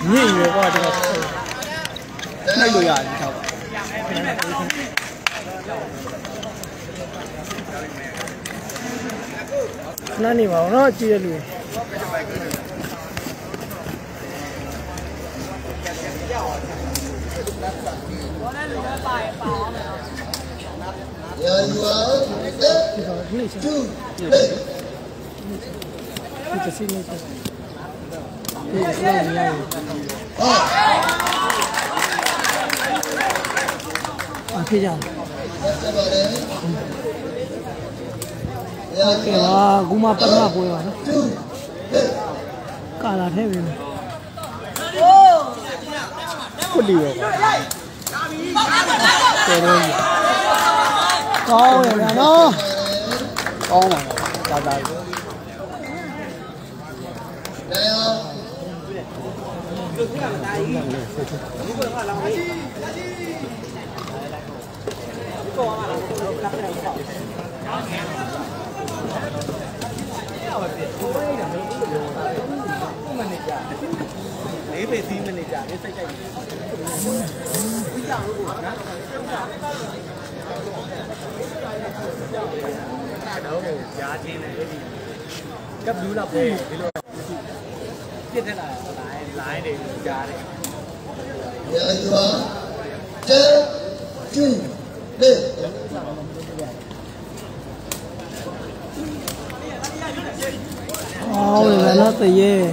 nhị người qua thì ngay đuổi à chào nó đi vào nó chia luôn Thế giờ wah guma pernah boleh mana kalah thế vậy có điều có rồi là nó có mà chào chào lấy về gì mình để trả cái xây cạnh đấu giá trên này cấp dú lập về tiếp theo là lái để giá đấy ôi là nó tùy về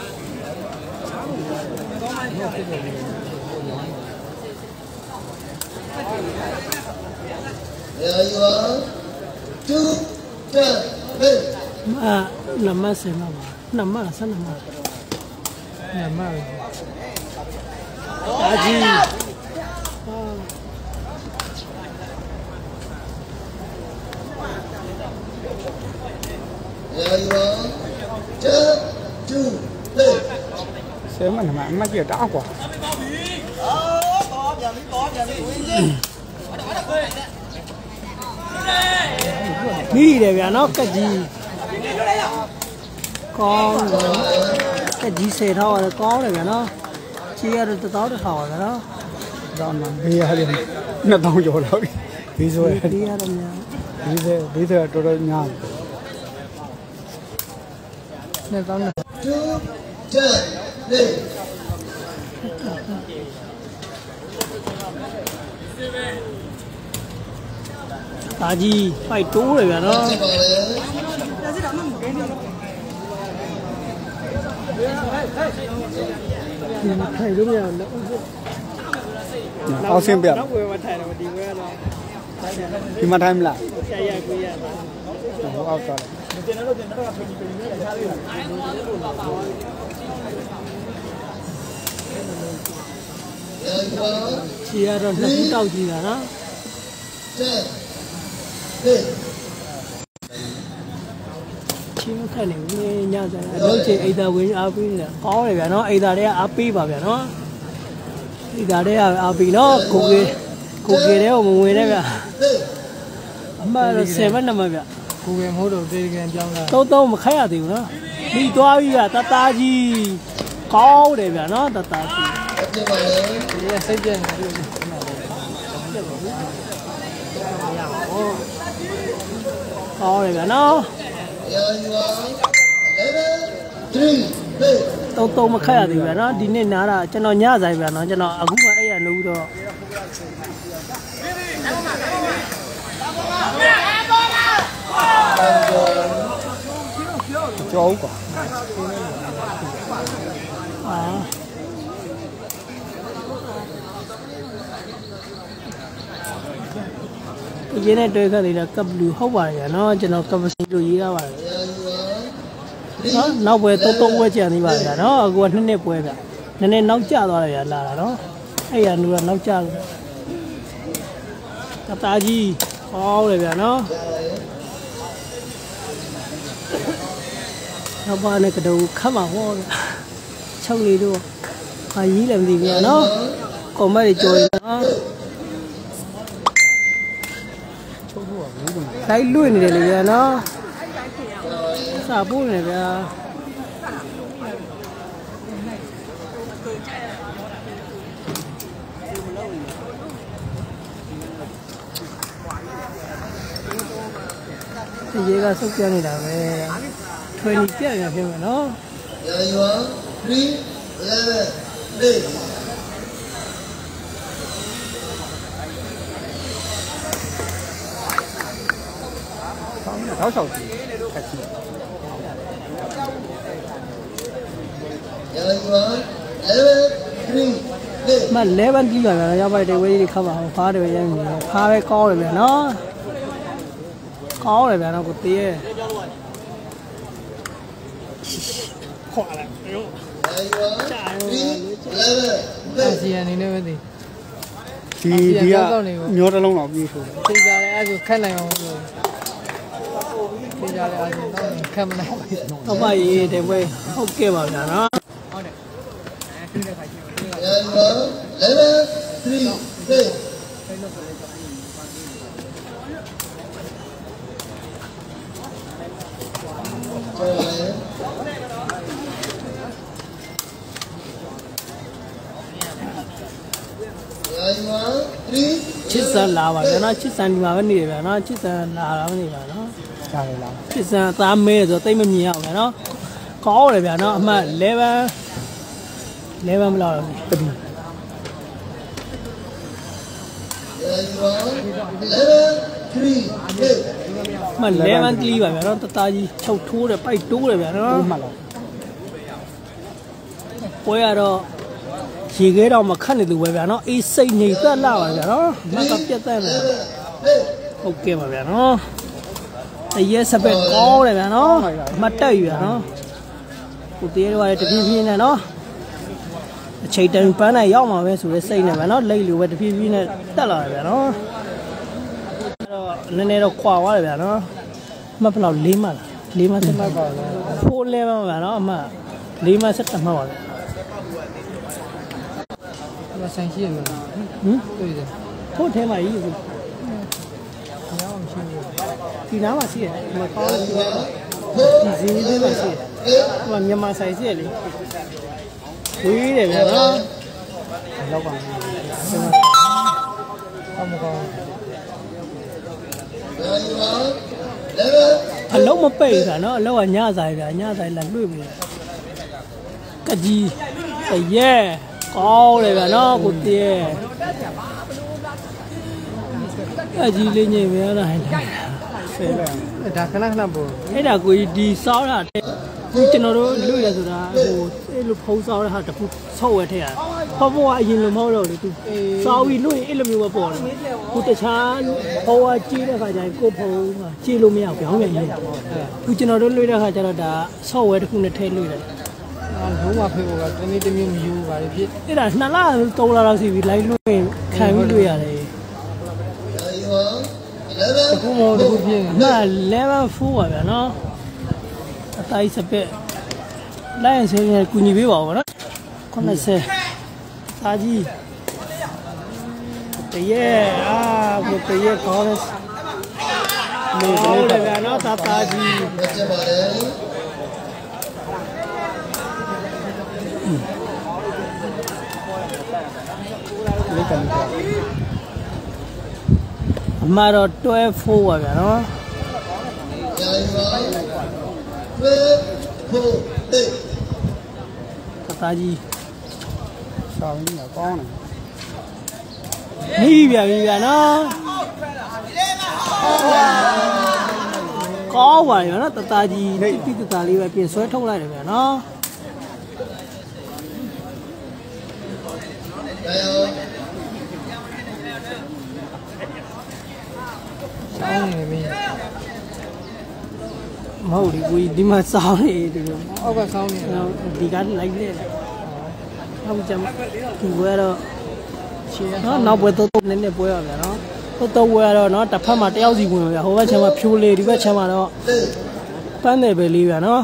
mà nằm mà xem nằm mà sao nằm mà gì xem mà nằm mà kia đã quá đi để về nó cái gì con cái gì xe thôi có để về nó chia được tao được hỏi rồi đó rồi mà bia đi nó tao vô đó đi rồi đi rồi tôi đây nhà nên tao này tại gì phải trú rồi đó thầy đúng rồi nó xem biển thì mà thầy là chị rồi nó cũng tao gì là nó chứ cái này nhau rồi đối chị ấy tao với áp là có này nó ấy ta đấy áp vào vậy nó ấy ta đấy áp nó cục kia đấy mà người đấy vậy mà nó xem vẫn nằm vậy cục em hỗ đầu tiên em trong là tô mà khai à tiểu nó đi toa đi à ta gì có để vậy nó ta gì xây dựng thôi rồi nó tô mà khai thì vậy nó đi nên nào là cho nó nhá dài vậy nó cho nó cũng phải ấy nụ thôi cho quả cái gì này tôi cái này là cấp lưu hậu bài nó cho nó cấp sinh lưu gì đó bài nó về tô về chuyện thì bài nó quên nên về vậy nên nấu chả rồi là nó hay là nuôi nấu chả ta gì ô này vậy nó ba này cái đầu khắp vào hoa xong đi luôn ai ý làm gì vậy nó còn mấy để chơi nó cái lưỡi này là nó xà bút này là ရေကစုပ်ပြနေတာပဲထွေးပြက်ရဖြစ်မယ်နော်3 11 6小时开始。 မ11ပြီးပါဗျာရောက်ပါတဲ့ဝေးကြီးခါပါအောင်ဖားတယ်ရမ်းနေဖားပဲကောင်းတယ်ဗျာနော်ကောင်းတယ်ဗျာနော်ကိုတေးရဲ့ခွာလိုက်ရောကြာရောအာဆီယံနေနေပဲဒီကညောတစ်လုံးတော့ပြေးဆိုတယ်သိကြတယ်အဲ့ဒါခက်နိုင်အောင်လို့သိကြတယ်အဲ့ဒါခက်မနိုင်တော့မရေးတယ်ဝေးဟုတ်ကဲ့ပါဗျာနော်ဟုတ်တယ်အဲ့ဒါခါကြည့်ချစ်စံလာပါဗျာနော်ချစ်စံဒီမှာပဲနေတယ်ဗျာနော်ချစ်စံလာတာမနေပါနော်ကြားရလားချစ်စံအသားမဲဆိုတိတ်မမြင်အောင်ဗျာနော်ကောင်းတယ်ဗျာနော်အမှတ်11မလောက်တော့တပီမ11ကလီပါဗျာနော်တသားကြီးချုပ်ထိုးတယ်ပိုက်တိုးတယ်ဗျာနော်မှတ်လားပွဲရတော့ရေခဲတော့မခတ်နေသူပဲဗျာနော်အေးစိတ်ငြိမ်သက်လာပါဗျာနော်မက်ကပြတ်သက်နေဟုတ်ကဲ့ပါဗျာနော်တရဲစပက်ကောင်းတယ်ဗျာနော်မတက်ယူဗျာနော်ကိုတေးတော့တပြင်းပြင်းနဲ့နော်အချိန်တန်ပန်းနဲ့ရောက်မှာပဲဆိုရဲစိတ်နဲ့ဗျာနော်လိတ်လိုပဲတပြင်းပြင်းနဲ့တက်လာတယ်ဗျာနော်အဲ့တော့နည်းနည်းတော့ခွာသွားတယ်ဗျာနော်မှတ်ဘလောက်4မှတ်လား4မှတ်7မှတ်ပါလား4 11ဗျာနော်အမှတ်4မှတ်7မှတ်ပါလားဆိုင်ရှိရမလားတွေ့တယ်ထို့ထဲမှာကြီးဘူးရောင်းရှိတယ်ဒီနားမှာရှိတယ်မကောင်းဒီဈေးထဲမှာရှိတယ်ဟိုမြန်မာဆိုင်ရှိရလေဝေးတယ်ဗျာနော်လောက်ပါဟုတ်မကောင်းအလုံးမပိတ်တာနော်အလုံးကညဆိုင်ဗျာညဆိုင်လာလွှတ်ပြီကကြီးတရဲကောင်းတယ်ဗျာနော်ကိုတည်းအကြီးလေးညင်များလာတယ်ဆဲပဲဒါခဏခဏပို့အဲ့ဒါကိုဒီစောင်းတာဒီကျွန်တော်တို့လွတ်ရဆိုတာဟိုအဲ့လိုဖုံးစောင်းတဲ့ဟာတခုဆော့ဝဲထည့်ရတယ်ဘောဘောကအရင်လိုမဟုတ်တော့လေသူစောင်းပြီးလွတ်ရင်အဲ့လိုမျိုးပဲပေါ်တယ်ကိုတခြားဘောကကြီးတဲ့ခါကျရင်ကိုဖုံးမှာကြီးလို့မရဘူးခေါင်းပြန်ရေးခုကျွန်တော်တို့လွတ်တဲ့ခါကျတော့ဒါဆော့ဝဲတစ်ခုနဲ့ထည့်လွတ်တယ်လုံးဝဖေးဖို့ကတနေ့တစ်မျိုးမယူပါလေဖြစ်အဲ့ဒါ2လ3လလောက်ရှိပြီလိုက်လို့ခံပြီးတွေ့ရတယ်အခုမောတခုဖြစ်နေ11 4ပါဗျာနော်အတိုင်းစပက်လိုက်ရင်ဆိုရင်ကူညီပေးပါဦးနော်90စာကြီးတရေကိုတရေခေါ်တယ်လေဗျာနော်တာကြီးအမှားတော့12 ပါဗျာနော်တာကြီးဆောင်းကြီးကောင်းတယ်နီးဗျာနော်ကောင်းပါရောနော်တာကြီးတိတလေးပဲပြင်ဆွဲထုတ်လိုက်တယ်ဗျာနော်ဆောင်းနေပြီမဟုတ်ဒီကိုဒီမှာဆောင်းနေတယ်အောက်ကဆောင်းနေဒီကလိုက်နေတယ်ဟုတ်ကြမှာဒီဘွဲတော့နော်နောက်ဘွဲတော့နည်းနည်းပွဲရဗျာနော်တော့ဘွဲတော့နော်တစ်ဖက်မှာတယောက်စီဝင်ဗျာဟိုဘက်ချမ်းမှာဖြိုးလေးဒီဘက်ချမ်းမှာတော့ပန်းတယ်ပဲလေးဗျာနော်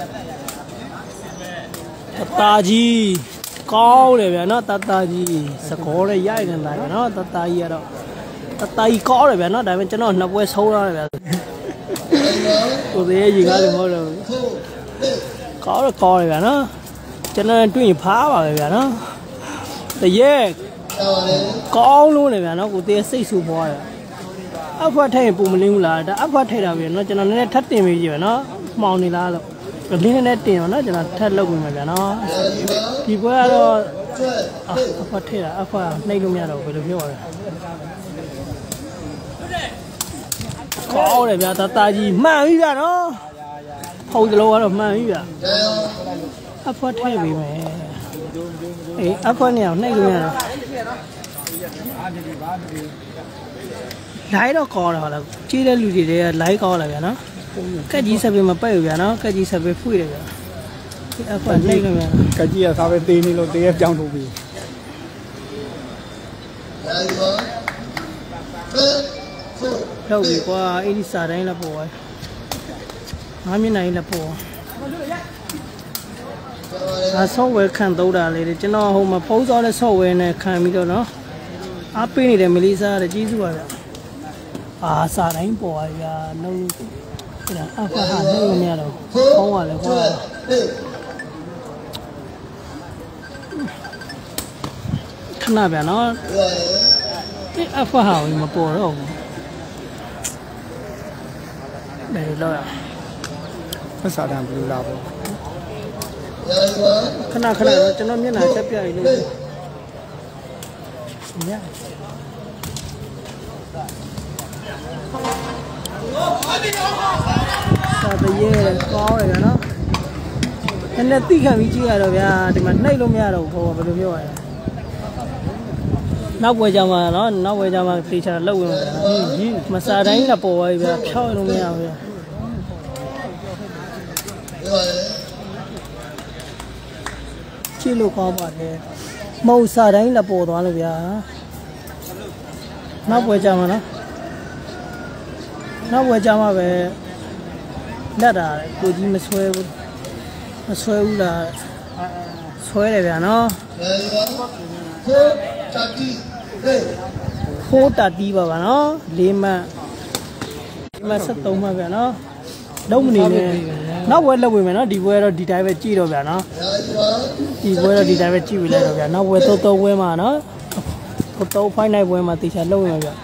တာကြီးကောင်းတယ်ဗျာနော်တာကြီးစကောနဲ့ရိုက်နေတာဗျာနော်တာကြီးကတော့တာကြီးကောင်းတယ်ဗျာနော်ဒါပေမဲ့ကျွန်တော်နှစ်ပွဲဆုံးရတယ်ဗျာကိုသေးရေကားလို့မဟုတ်တော့ကောင်းတယ်ဗျာနော်ကျွန်တော်တွေ့ရင်ဖားပါပဲဗျာနော်တရေကောင်းလို့လေဗျာနော်ကိုသေးစိတ်ဆူပေါ်တယ်အဖွက်ထိုင်ပုံမလင်းဘူးလားဒါအဖွက်ထိုက်တာပဲနော်ကျွန်တော်နည်းနည်းထပ်တင်ပေးကြည့်ပဲနော်မှောင်နေလားလို့လင်းနဲ့တင်ရောနော်ကျွန်တော်ထပ်လုပ်ပေးမယ်ဗျာနော်ဒီဘွဲကတော့အဖွက်ထိုက်တာအဖွက်နှိပ်လို့မရတော့ဘယ်လိုပြောရလဲကောင်းတယ်ဗျာတာကြီးမှန်ပြီဗျာနော်ဖုန်းတလုံးကတော့မှန်ပြီဗျာအဖွက်ထိုက်ပေးမယ်အေးအဖွက်နေအောင်နှိပ်လို့ရတော့လိုက်တော့ကောင်းတာဟုတ်လားကြီးတဲ့လူတွေတွေကလိုက်ကောင်းလာဗျာနော်ကက်ကြီးဆက်ပြီးမပိတ်ဘူးဗျာနော်ကက်ကြီးဆက်ပြီးဖွေ့တယ်ဗျာအဖွက်နှိပ်လို့ဗျာကကြီးကစားပဲသေးနေလို့သေးရကြောင်းထုတ်ပြီးလောက်ပြီကွာအဲ့ဒီစားတိုင်းလည်းပေါ်သွားငါမျက်နှာကြီးလည်းပေါ်software ခံသုံးတာလေကျွန်တော်ဟိုမှာဖုန်းစောတဲ့ software နဲ့ခံပြီးတော့နော်အားပေးနေတယ်မလေးစားတဲ့ကျေးဇူးပါဗျာစားတိုင်းပေါ်ပါဗျာနှုတ်အဲ့ဒါအဖဟာနှုတ်မရတော့ဖုန်းကလည်းကွာခဏဗျာနော်ဒီအဖဟာဝင်မပေါ်တော့ဘူးဘယ်လိုလဲဖတ်စာတမ်းဘယ်လိုလာပေါ့ခဏတော့ကျွန်တော်မျက်နှာချက်ပြရည်လို့ညစာတရေကောင်းတယ်နော်နည်းနည်းသိခံပြီးကြည့်ရတော့ဗျာဒီမှာနှိပ်လို့မရတော့ဘူးဘယ်လိုပြောရလဲနောက်ပွဲကြမှာနော်နောက်ပွဲကြမှာသေချာလောက်ဝင်မစားတိုင်းလည်းပေါ်သွားပြီဗျာဖြောက်လို့မရဘူးဗျာကြည့်လို့ကောင်းပါတယ်မဟုတ်စားတိုင်းလည်းပေါ်သွားလို့ဗျာနောက်ပွဲကြမှာနော်နောက်ပွဲကြမှာပဲလက်တာကိုကြီးမဆွဲဘူးလားဆွဲတယ်ဗျာနော်ဖိုးတတီးပါဗျာနော်4မှတ်73မှတ်ဗျာနော်လုံးမနေနဲ့နောက်ဘွဲလောက်ဝင်မယ်နော်ဒီဘွဲတော့ဒီတိုင်းပဲကြည့်တော့ဗျာနော်ဒီဘွဲတော့ဒီတိုင်းပဲကြည့်ပြီးလိုက်တော့ဗျာနောက်ဘွဲ3ဘွဲမှာနော်3 fight night ဘွဲမှာတေချာလုံးဝင်ဗျာ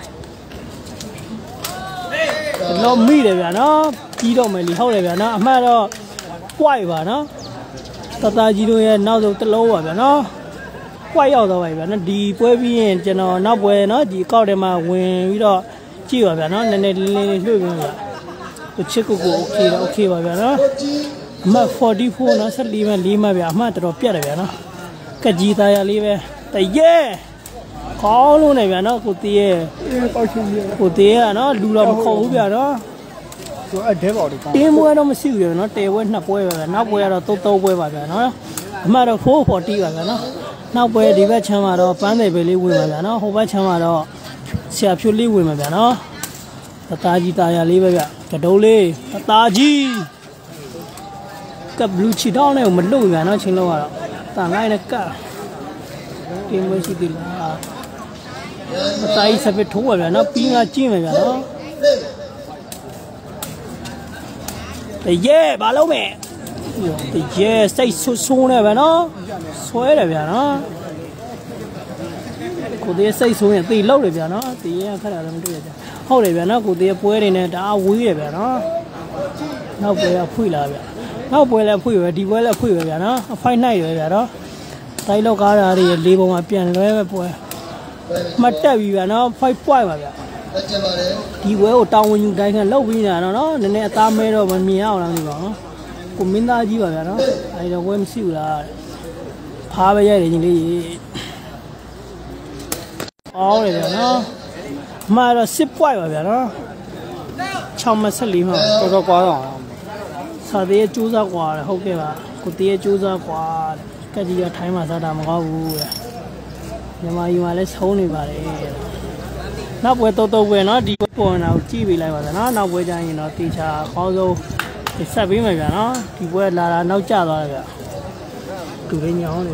တော့မိတယ်ဗျာနော်ကြီးတော့မယ်လीဟုတ်တယ်ဗျာနော်အမှတ်တော့ white ပါနော်တကြီးတို့ရဲ့နောက်ဆုံးတစ်လုံးပါဗျာနော်white ရောက်သွားပါပြီဗျာနော်ဒီပွဲပြီးရင်ကျွန်တော်နောက်ပွဲနော်ဒီကောက်ထဲမှာဝင်ပြီးတော့ကြည့်ပါဗျာနော်နည်းနည်းလေးလေးလွှတ်ပြီးဗျာကိုချစ်ကို okay ပါဗျာနော်အမှတ်44နော်14မှ4မှဗျာအမှတ်တော်ပြတ်တယ်ဗျာနော်ကကြီးသားရလေးပဲတရေကောင်းလို့နေဗျာနော်ကိုတီးရဲ့ပေါက်ချင်းပြကိုတီးရနော်လူတော့မခေါ်ဘူးဗျာနော်ဆိုအဲ့ဒဲပေါ်တွေတင်းပွဲတော့မရှိဘူးဗျာနော်တဲပွဲ2ပွဲပဲဗျာနောက်ပွဲကတော့3ပွဲပါဗျာနော်အမှတ်တော့440ပါဗျာနော်နောက်ပွဲဒီဘက်ချမ်းမှာတော့ပန်းတယ်ပဲလေးဝင်ပါဗျာနော်ဟိုဘက်ချမ်းမှာတော့ဆရာဖြိုးလေးဝင်ပါဗျာနော်တာကြီးတာရလေးပဲဗျကတုံးလေးတာကြီးကဘလူးချီတောင်းနဲ့မလို့ဗျာနော်ချင်းလုံးကတော့တာငိုင်းနဲ့ကတင်းပွဲရှိသေးလားအတိုင်းစပစ်ထိုးပါဗျာနော်ပြီးငါကျင့်မယ်ဗျာနော်တရေဘာလုံးမဲ့တရေစိတ်ဆိုးနေဗျာနော်ဆွဲတယ်ဗျာနော်ကိုသေးစိတ်ဆိုးရင်သေလောက်တယ်ဗျာနော်သေရင်ခက်တာလည်းမတွေ့ရကြဟုတ်တယ်ဗျာနော်ကိုသေးပွဲတွေနဲ့တအားဝေးတယ်ဗျာနော်နောက်ပွဲကဖွေလာဗျာနောက်ပွဲလည်းဖွေပဲဒီပွဲလည်းဖွေပဲဗျာနော်ဖိုက်နိုင်တယ်ဗျာနော်တိုင်းလောက်ကားတာတွေလေးပုံမှာပြန်လွဲပဲပွဲမတက်ပြီဗျာနော်ဖိုက်ပွိုက်ပါဗျာဒီပွဲကိုတောင်းဝင်ယူတိုင်းခံလောက်ပြီးနေတာနော်နည်းနည်းအသားမဲတော့မမြင်အောင်လားမသိပါဘူးကိုမင်းသားကြီးပါဗျာနော်အဲဒီတော့ပွဲမရှိဘူးလားဖားပဲရိုက်တယ်ညီလေးအော်လေဗျာနော်အမှားတော့စစ်ပွိုက်ပါဗျာနော်6မှ14မှာတော့ကွာတော့စာသေးကျိုးစားကွာတယ်ဟုတ်ကဲ့ပါကိုသေးကျိုးစားကွာကက်ကြီးကထိုင်းမှာစားတာမကောင်းဘူးတဲ့မြန်မာပြည်မှာလည်းဆုံးနေပါတယ်နောက်ပွဲတော့ပွဲနော်ဒီပေါ်နေတာကိုကြည့်ပေးလိုက်ပါဗျာနော်နောက်ပွဲကျရင်တော့တေချာအကောင်းဆုံးဆက်ပေးမယ်ဗျာနော်ဒီပွဲလာတာနောက်ကျသွားတယ်ဗျာသူလေးညောင်းနေ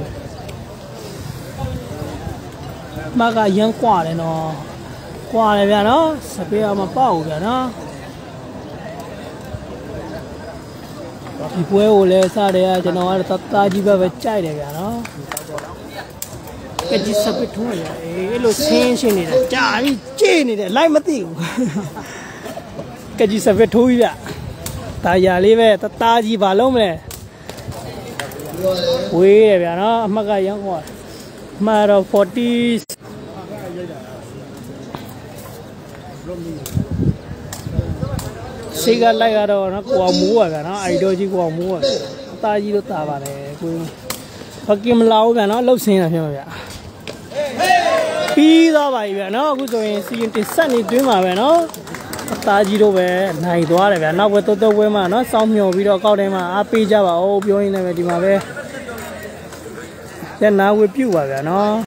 မကရမ်းကွာတယ်နော်ကွာတယ်ဗျာနော်စပေးအောင်မပေါ့ဘူးဗျာနော်ဒီပွဲကိုလည်းစတယ်ကကျွန်တော်ကတော့တာကြီးပဲကြိုက်တယ်ဗျာနော်ကကြီးစပစ်ထိုးရအဲ့လိုဆင်းရှင်းနေတာကြာပြီးကြေးနေတယ်လိုက်မသိဘူးကကြီးစပစ်ထိုးကြီးဗျတာယာလေးပဲတာကြီးဘာလုံးမလဲဝေးရဗျာနော်အမှတ်ကရမ်းกว่าအမှတ်တော့40စိတ်ကလိုက်ရတော့နော်ကိုအောင်မိုးရဗျာနော်အိုက်တော်ကြီးကိုအောင်မိုးရအသားကြီးတော့တာပါတယ်ကိုဖကင်မလာဘူးဗျာနော်လှုပ်ဆင်းတာဖြစ်မှာဗျာပြီးသွားပါပြီဗျာနော်အခုဆိုရင်စီရင်တင်ဆက်နေတွင်းမှာပဲနော်အသားကြီးတော့ပဲနိုင်သွားတယ်ဗျာနောက်ဘက်တော့ဝဲမှာနော်စောင်းမျောပြီးတော့ကောက်ထဲမှာအားပေးကြပါဦးပြောရင်းနဲ့ပဲဒီမှာပဲညနာဝေပြုတ်ပါဗျာနော်